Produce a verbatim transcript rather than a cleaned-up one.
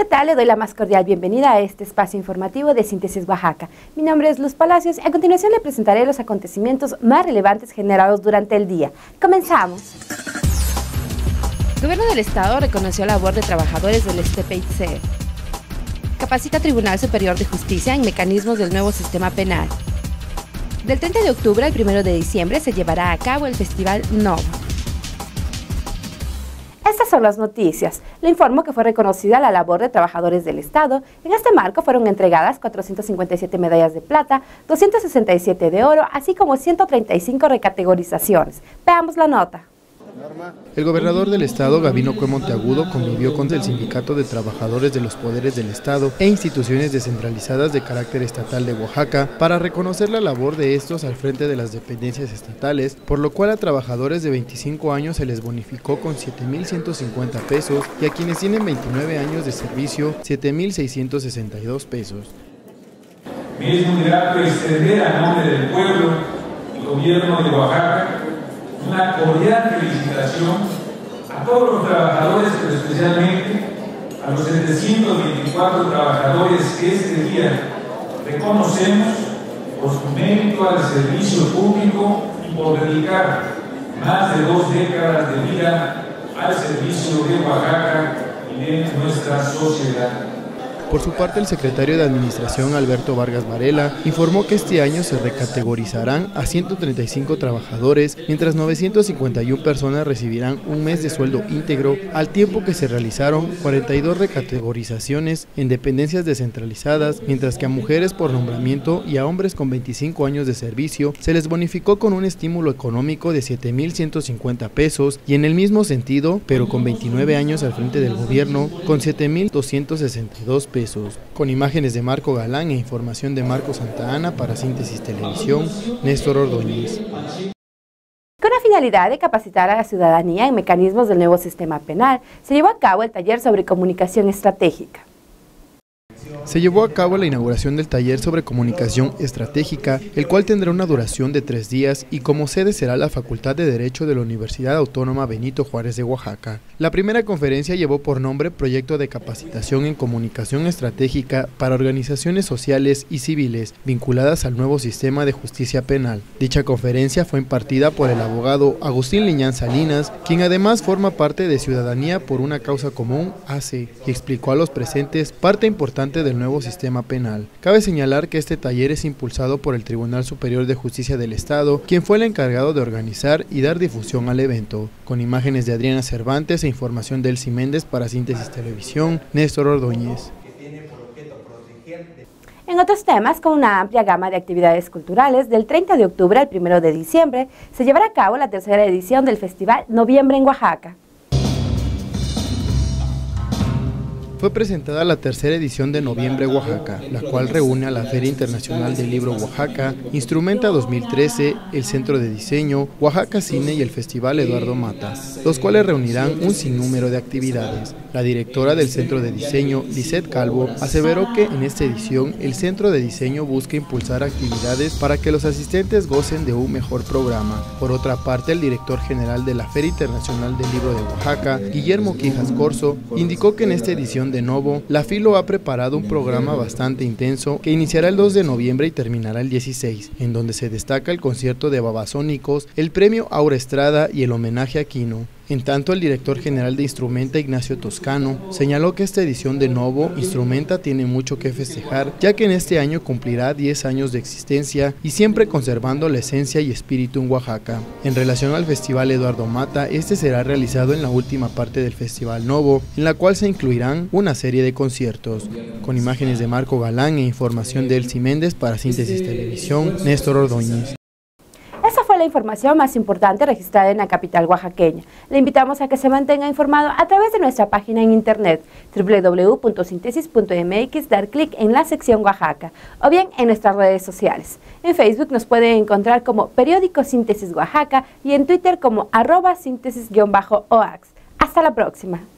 tal? Le doy la más cordial bienvenida a este espacio informativo de Síntesis Oaxaca. Mi nombre es Luz Palacios y a continuación le presentaré los acontecimientos más relevantes generados durante el día. ¡Comenzamos! Gobierno del Estado reconoció la labor de trabajadores del S T P I C. Capacita Tribunal Superior de Justicia en mecanismos del nuevo sistema penal. Del treinta de octubre al primero de diciembre se llevará a cabo el Festival Novo. Estas son las noticias. Le informo que fue reconocida la labor de trabajadores del Estado. En este marco fueron entregadas cuatrocientas cincuenta y siete medallas de plata, doscientas sesenta y siete de oro, así como ciento treinta y cinco recategorizaciones. Veamos la nota. El gobernador del estado, Gabino Cue Monteagudo, convivió con el Sindicato de Trabajadores de los Poderes del Estado e instituciones descentralizadas de carácter estatal de Oaxaca para reconocer la labor de estos al frente de las dependencias estatales, por lo cual a trabajadores de veinticinco años se les bonificó con siete mil ciento cincuenta pesos y a quienes tienen veintinueve años de servicio siete mil seiscientos sesenta y dos pesos. Me es muy grato extender a nombre del pueblo y gobierno de Oaxaca una cordial felicitación a todos los trabajadores, pero especialmente a los setecientos veinticuatro trabajadores que este día reconocemos por su mérito al servicio público y por dedicar más de dos décadas de vida al servicio de Oaxaca y de nuestra sociedad. Por su parte, el secretario de Administración, Alberto Vargas Varela, informó que este año se recategorizarán a ciento treinta y cinco trabajadores, mientras novecientas cincuenta y una personas recibirán un mes de sueldo íntegro, al tiempo que se realizaron cuarenta y dos recategorizaciones en dependencias descentralizadas, mientras que a mujeres por nombramiento y a hombres con veinticinco años de servicio se les bonificó con un estímulo económico de siete mil ciento cincuenta pesos y en el mismo sentido, pero con veintinueve años al frente del gobierno, con siete mil doscientos sesenta y dos pesos. Con imágenes de Marco Galán e información de Marco Santa Ana para Síntesis Televisión, Néstor Ordóñez. Con la finalidad de capacitar a la ciudadanía en mecanismos del nuevo sistema penal, se llevó a cabo el taller sobre comunicación estratégica. Se llevó a cabo la inauguración del taller sobre comunicación estratégica, el cual tendrá una duración de tres días y como sede será la Facultad de Derecho de la Universidad Autónoma Benito Juárez de Oaxaca. La primera conferencia llevó por nombre Proyecto de Capacitación en Comunicación Estratégica para Organizaciones Sociales y Civiles vinculadas al nuevo sistema de justicia penal. Dicha conferencia fue impartida por el abogado Agustín Liñán Salinas, quien además forma parte de Ciudadanía por una Causa Común, A C E, y explicó a los presentes parte importante del nuevo sistema penal. Cabe señalar que este taller es impulsado por el Tribunal Superior de Justicia del Estado, quien fue el encargado de organizar y dar difusión al evento. Con imágenes de Adriana Cervantes e información de Elsie Méndez para Síntesis Televisión, Néstor Ordóñez. En otros temas, con una amplia gama de actividades culturales, del treinta de octubre al primero de diciembre, se llevará a cabo la tercera edición del Festival Noviembre en Oaxaca. Fue presentada la tercera edición de Noviembre Oaxaca, la cual reúne a la Feria Internacional del Libro Oaxaca, Instrumenta dos mil trece, el Centro de Diseño, Oaxaca Cine y el Festival Eduardo Mata, los cuales reunirán un sinnúmero de actividades. La directora del Centro de Diseño, Lisette Calvo, aseveró que en esta edición el Centro de Diseño busca impulsar actividades para que los asistentes gocen de un mejor programa. Por otra parte, el director general de la Feria Internacional del Libro de Oaxaca, Guillermo Quijas Corzo, indicó que en esta edición de Novo, la Filo ha preparado un programa bastante intenso que iniciará el dos de noviembre y terminará el dieciséis, en donde se destaca el concierto de Babasónicos, el premio Aura Estrada y el homenaje a Quino. En tanto, el director general de Instrumenta, Ignacio Toscano, señaló que esta edición de Novo Instrumenta tiene mucho que festejar, ya que en este año cumplirá diez años de existencia y siempre conservando la esencia y espíritu en Oaxaca. En relación al Festival Eduardo Mata, este será realizado en la última parte del Festival Novo, en la cual se incluirán una serie de conciertos. Con imágenes de Marco Galán e información de Elsie Méndez para Síntesis Televisión, Néstor Ordóñez. Esa fue la información más importante registrada en la capital oaxaqueña. Le invitamos a que se mantenga informado a través de nuestra página en internet doble u doble u doble u punto síntesis punto m x, dar clic en la sección Oaxaca o bien en nuestras redes sociales. En Facebook nos puede encontrar como Periódico Síntesis Oaxaca y en Twitter como arroba síntesis-oax. Hasta la próxima.